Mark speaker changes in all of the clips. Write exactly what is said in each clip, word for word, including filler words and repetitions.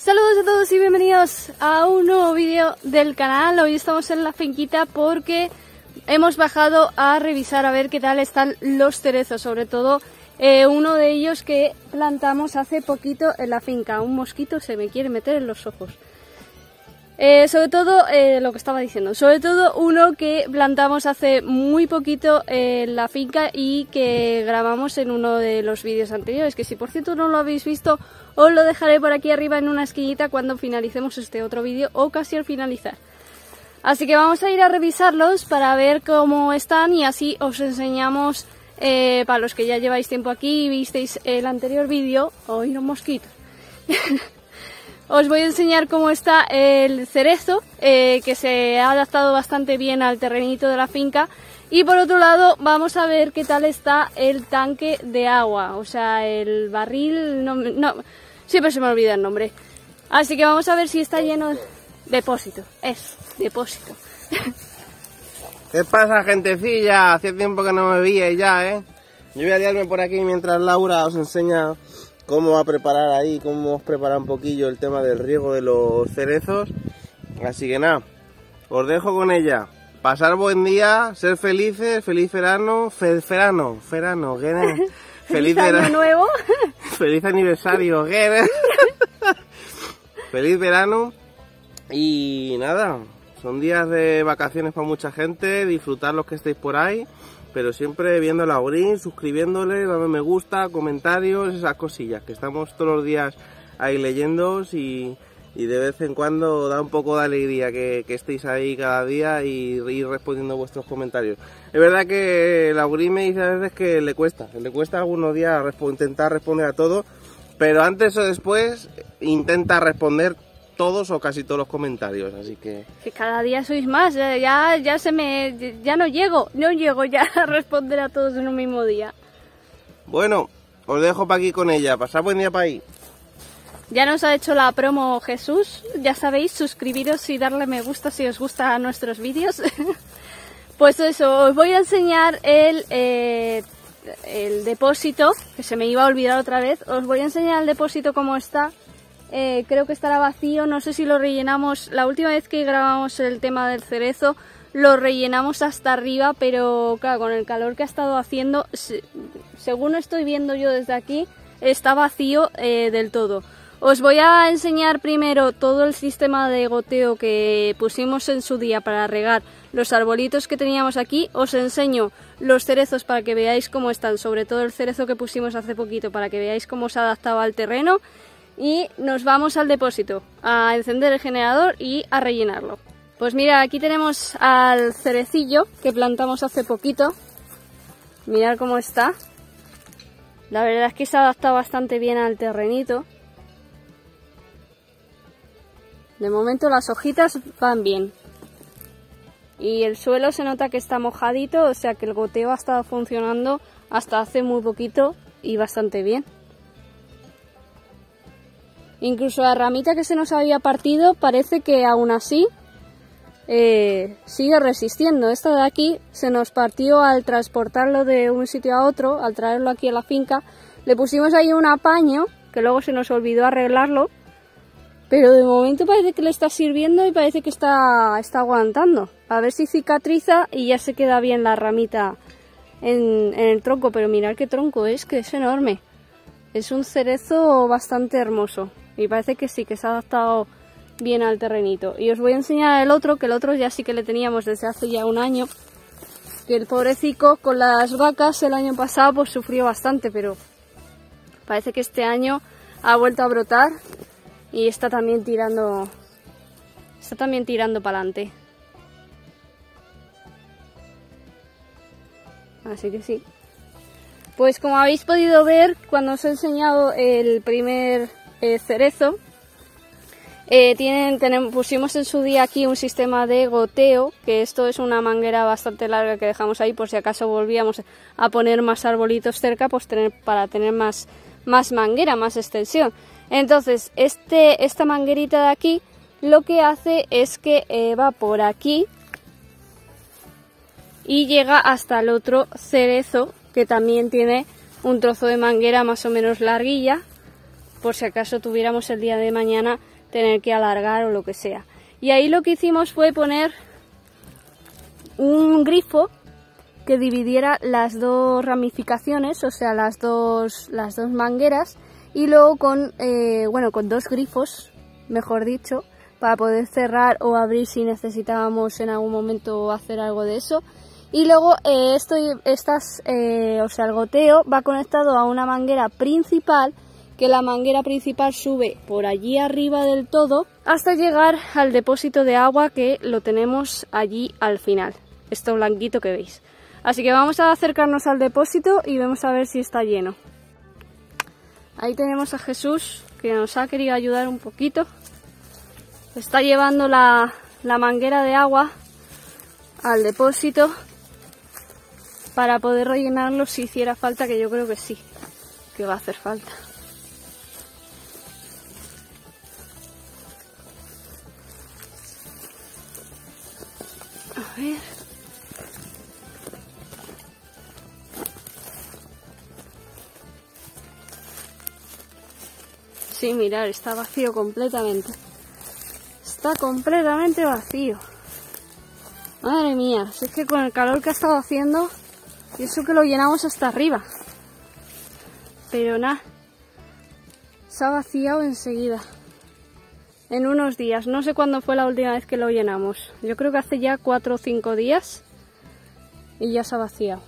Speaker 1: Saludos a todos y bienvenidos a un nuevo vídeo del canal. Hoy estamos en la finquita porque hemos bajado a revisar a ver qué tal están los cerezos, sobre todo eh, uno de ellos que plantamos hace poquito en la finca. Un mosquito se me quiere meter en los ojos. Eh, sobre todo, eh, lo que estaba diciendo, sobre todo uno que plantamos hace muy poquito eh, en la finca y que grabamos en uno de los vídeos anteriores, que si por cierto no lo habéis visto, os lo dejaré por aquí arriba en una esquinita cuando finalicemos este otro vídeo o casi al finalizar. Así que vamos a ir a revisarlos para ver cómo están y así os enseñamos, eh, para los que ya lleváis tiempo aquí y visteis el anterior vídeo. ¡Ay, los mosquitos! Os voy a enseñar cómo está el cerezo, eh, que se ha adaptado bastante bien al terrenito de la finca. Y por otro lado vamos a ver qué tal está el tanque de agua, o sea, el barril, no, no, siempre se me olvida el nombre. Así que vamos a ver si está lleno de depósito, es, depósito.
Speaker 2: ¿Qué pasa, gentecilla? Hacía tiempo que no me veía ya, ¿eh? Yo voy a liarme por aquí mientras Laura os enseña cómo va a preparar ahí, cómo vamos a preparar un poquillo el tema del riego de los cerezos. Así que nada, os dejo con ella. Pasar buen día, ser felices, feliz verano, fe, verano, verano, feliz,
Speaker 1: feliz año nuevo,
Speaker 2: feliz aniversario, feliz verano. Y nada, son días de vacaciones para mucha gente, disfrutar los que estéis por ahí, pero siempre viendo la Laurín, suscribiéndole, dando me gusta, comentarios, esas cosillas, que estamos todos los días ahí leyéndoos y, y de vez en cuando da un poco de alegría que, que estéis ahí cada día y ir respondiendo vuestros comentarios. Es verdad que Laurín me dice a veces que le cuesta, le cuesta algunos días resp- intentar responder a todo, pero antes o después intenta responder todos o casi todos los comentarios, así que...
Speaker 1: Que cada día sois más, ya, ya se me... ya no llego, no llego ya a responder a todos en un mismo día.
Speaker 2: Bueno, os dejo para aquí con ella, pasad buen día para ahí.
Speaker 1: Ya nos ha hecho la promo Jesús, ya sabéis, suscribiros y darle me gusta si os gustan nuestros vídeos. Pues eso, os voy a enseñar el, eh, el depósito, que se me iba a olvidar otra vez, os voy a enseñar el depósito cómo está. Eh, creo que estará vacío, no sé si lo rellenamos, la última vez que grabamos el tema del cerezo lo rellenamos hasta arriba, pero claro, con el calor que ha estado haciendo, se, según estoy viendo yo desde aquí, está vacío eh, del todo. Os voy a enseñar primero todo el sistema de goteo que pusimos en su día para regar los arbolitos que teníamos aquí. Os enseño los cerezos para que veáis cómo están, sobre todo el cerezo que pusimos hace poquito, para que veáis cómo se adaptaba al terreno. Y nos vamos al depósito, a encender el generador y a rellenarlo. Pues mira, aquí tenemos al cerecillo que plantamos hace poquito. Mirad cómo está. La verdad es que se adapta bastante bien al terrenito. De momento las hojitas van bien. Y el suelo se nota que está mojadito, o sea que el goteo ha estado funcionando hasta hace muy poquito y bastante bien. Incluso la ramita que se nos había partido parece que aún así eh, sigue resistiendo. Esta de aquí se nos partió al transportarlo de un sitio a otro, al traerlo aquí a la finca. Le pusimos ahí un apaño, que luego se nos olvidó arreglarlo, pero de momento parece que le está sirviendo y parece que está, está aguantando. A ver si cicatriza y ya se queda bien la ramita en, en el tronco, pero mirad qué tronco es, que es enorme. Es un cerezo bastante hermoso. Y parece que sí, que se ha adaptado bien al terrenito. Y os voy a enseñar el otro, que el otro ya sí que le teníamos desde hace ya un año. Que el pobrecito con las vacas el año pasado pues sufrió bastante, pero parece que este año ha vuelto a brotar y está también tirando, está también tirando para adelante. Así que sí. Pues como habéis podido ver cuando os he enseñado el primer Eh, cerezo, eh, tienen, tenemos, pusimos en su día aquí un sistema de goteo, que esto es una manguera bastante larga que dejamos ahí por si acaso volvíamos a poner más arbolitos cerca, pues tener, para tener más, más manguera, más extensión. Entonces este, esta manguerita de aquí lo que hace es que eh, va por aquí y llega hasta el otro cerezo, que también tiene un trozo de manguera más o menos larguilla, por si acaso tuviéramos el día de mañana tener que alargar o lo que sea. Y ahí lo que hicimos fue poner un grifo que dividiera las dos ramificaciones, o sea, las dos, las dos mangueras, y luego con, eh, bueno, con dos grifos, mejor dicho, para poder cerrar o abrir si necesitábamos en algún momento hacer algo de eso. Y luego eh, esto, estas, eh, o sea, el goteo va conectado a una manguera principal, que la manguera principal sube por allí arriba del todo hasta llegar al depósito de agua que lo tenemos allí al final, esto blanquito que veis. Así que vamos a acercarnos al depósito y vamos a ver si está lleno. Ahí tenemos a Jesús, que nos ha querido ayudar un poquito. Está llevando la, la manguera de agua al depósito para poder rellenarlo si hiciera falta, que yo creo que sí, que va a hacer falta. A ver. Sí, mirad, está vacío completamente. Está completamente vacío. Madre mía, si es que con el calor que ha estado haciendo, y eso que lo llenamos hasta arriba. Pero nada, se ha vaciado enseguida. En unos días, no sé cuándo fue la última vez que lo llenamos. Yo creo que hace ya cuatro o cinco días y ya se ha vaciado.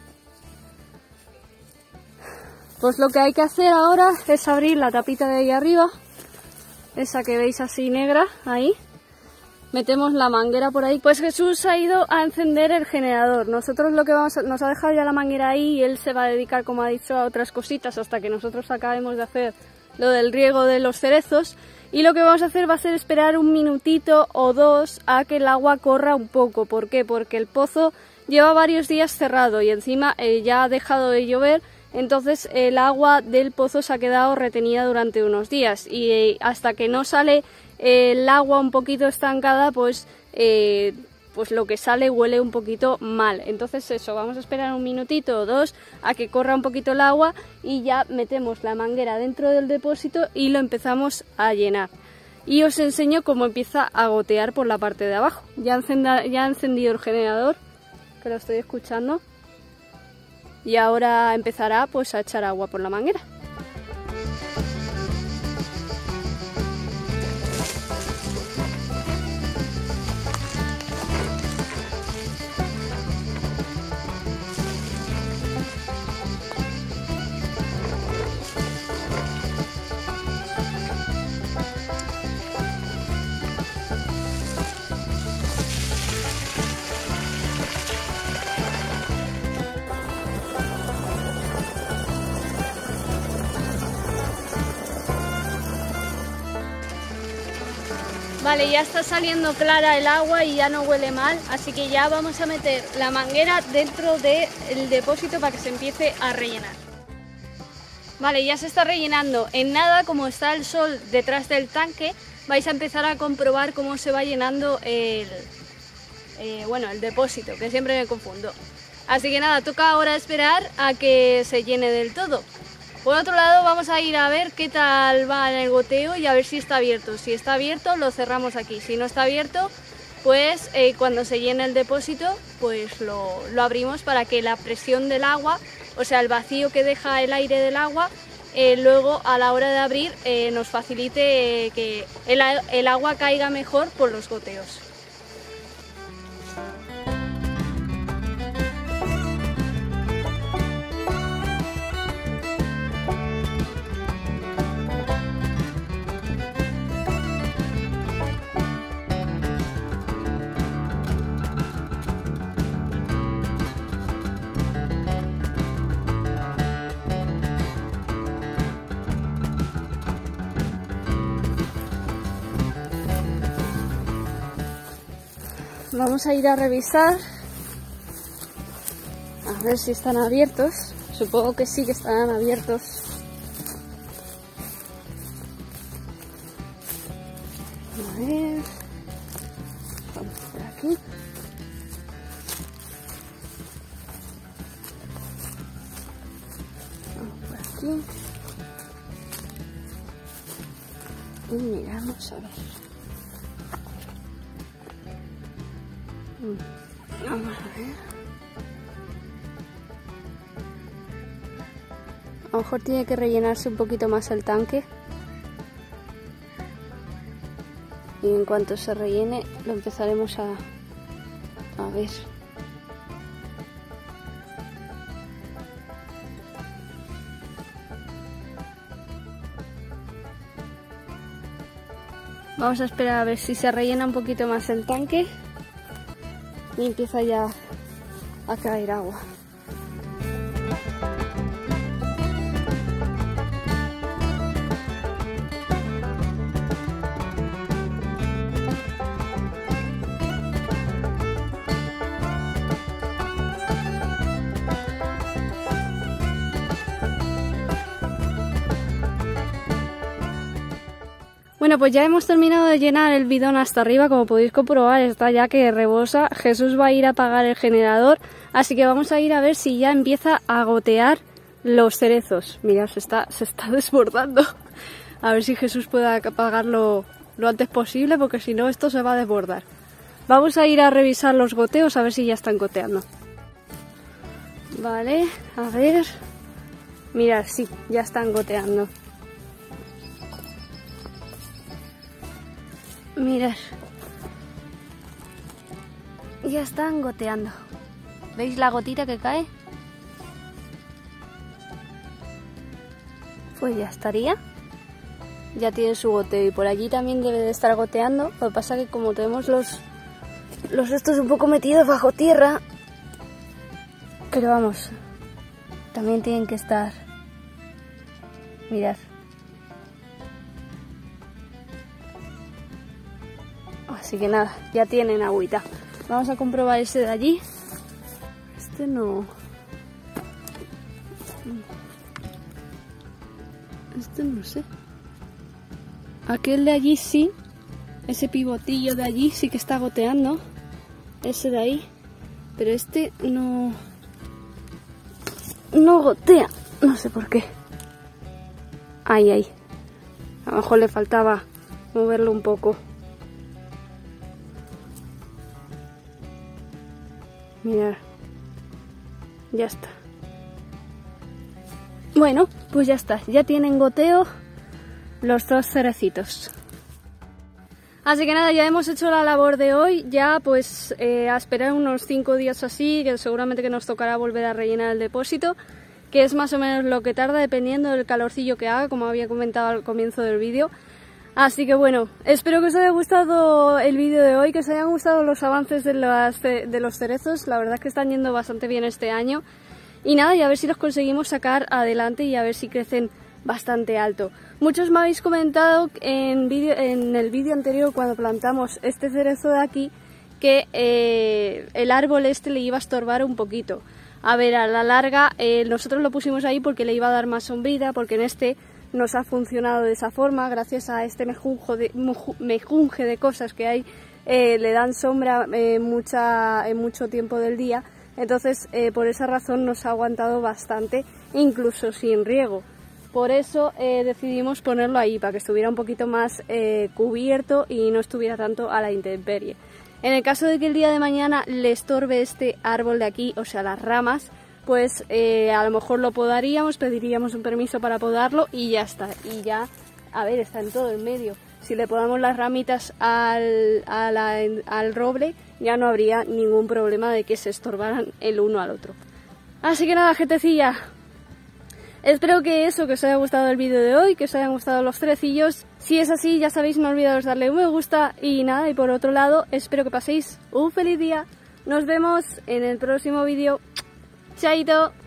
Speaker 1: Pues lo que hay que hacer ahora es abrir la tapita de ahí arriba, esa que veis así negra, ahí. Metemos la manguera por ahí. Pues Jesús ha ido a encender el generador. Nosotros lo que vamos a, nos ha dejado ya la manguera ahí y él se va a dedicar, como ha dicho, a otras cositas hasta que nosotros acabemos de hacer lo del riego de los cerezos. Y lo que vamos a hacer va a ser esperar un minutito o dos a que el agua corra un poco. ¿Por qué? Porque el pozo lleva varios días cerrado y encima eh, ya ha dejado de llover. Entonces el agua del pozo se ha quedado retenida durante unos días y eh, hasta que no sale eh, el agua un poquito estancada, pues, eh, pues lo que sale huele un poquito mal. Entonces eso, vamos a esperar un minutito o dos a que corra un poquito el agua y ya metemos la manguera dentro del depósito y lo empezamos a llenar. Y os enseño cómo empieza a gotear por la parte de abajo. Ya, encenda, ya ha encendido el generador, que lo estoy escuchando. Y ahora empezará pues a echar agua por la manguera. Vale, ya está saliendo clara el agua y ya no huele mal, así que ya vamos a meter la manguera dentro del depósito para que se empiece a rellenar. Vale, ya se está rellenando. En nada, como está el sol detrás del tanque, vais a empezar a comprobar cómo se va llenando el, eh, bueno, el depósito, que siempre me confundo. Así que nada, toca ahora esperar a que se llene del todo. Por otro lado, vamos a ir a ver qué tal va en el goteo y a ver si está abierto. Si está abierto, lo cerramos aquí. Si no está abierto, pues eh, cuando se llene el depósito, pues lo, lo abrimos para que la presión del agua, o sea, el vacío que deja el aire del agua, eh, luego a la hora de abrir eh, nos facilite eh, que el, el agua caiga mejor por los goteos. Vamos a ir a revisar, a ver si están abiertos. Supongo que sí que estarán abiertos. A ver, vamos por aquí. Vamos por aquí. Y miramos a ver. Vamos a ver. A lo mejor tiene que rellenarse un poquito más el tanque. Y en cuanto se rellene lo empezaremos a, a ver. Vamos a esperar a ver si se rellena un poquito más el tanque y empieza ya a caer agua. Bueno, pues ya hemos terminado de llenar el bidón hasta arriba, como podéis comprobar está ya que rebosa. Jesús va a ir a apagar el generador, así que vamos a ir a ver si ya empieza a gotear los cerezos. Mirad, se está, se está desbordando. A ver si Jesús puede apagarlo lo antes posible, porque si no esto se va a desbordar. Vamos a ir a revisar los goteos a ver si ya están goteando. Vale, a ver. Mirad, sí, ya están goteando. Mirad, ya están goteando. ¿Veis la gotita que cae? Pues ya estaría. Ya tiene su goteo y por allí también debe de estar goteando. Lo que pasa que como tenemos los, los estos un poco metidos bajo tierra, pero vamos, también tienen que estar. Mirad. Así que nada, ya tienen agüita. Vamos a comprobar ese de allí. Este no. Este no sé. Aquel de allí sí. Ese pivotillo de allí sí que está goteando. Ese de ahí. Pero este no. No gotea. No sé por qué. Ahí, ahí. A lo mejor le faltaba moverlo un poco. Mirad, ya está. Bueno, pues ya está, ya tienen goteo los dos cerecitos. Así que nada, ya hemos hecho la labor de hoy, ya pues eh, a esperar unos cinco días así, que seguramente que nos tocará volver a rellenar el depósito, que es más o menos lo que tarda dependiendo del calorcillo que haga, como había comentado al comienzo del vídeo. Así que bueno, espero que os haya gustado el vídeo de hoy, que os hayan gustado los avances de, las, de los cerezos. La verdad es que están yendo bastante bien este año. Y nada, y a ver si los conseguimos sacar adelante y a ver si crecen bastante alto. Muchos me habéis comentado en, video, en el vídeo anterior, cuando plantamos este cerezo de aquí, que eh, el árbol este le iba a estorbar un poquito. A ver, a la larga, eh, nosotros lo pusimos ahí porque le iba a dar más sombrita, porque en este nos ha funcionado de esa forma, gracias a este mejunjo de, mejunje de cosas que hay, eh, le dan sombra eh, mucha, en mucho tiempo del día, entonces eh, por esa razón nos ha aguantado bastante, incluso sin riego. Por eso eh, decidimos ponerlo ahí, para que estuviera un poquito más eh, cubierto y no estuviera tanto a la intemperie. En el caso de que el día de mañana le estorbe este árbol de aquí, o sea las ramas, pues eh, a lo mejor lo podaríamos, pediríamos un permiso para podarlo y ya está. Y ya, a ver, está en todo el medio. Si le podamos las ramitas al, a la, al roble, ya no habría ningún problema de que se estorbaran el uno al otro. Así que nada, gentecilla. Espero que eso, que os haya gustado el vídeo de hoy, que os hayan gustado los cerecillos. Si es así, ya sabéis, no olvidaros darle un me gusta y nada. Y por otro lado, espero que paséis un feliz día. Nos vemos en el próximo vídeo. Chaito.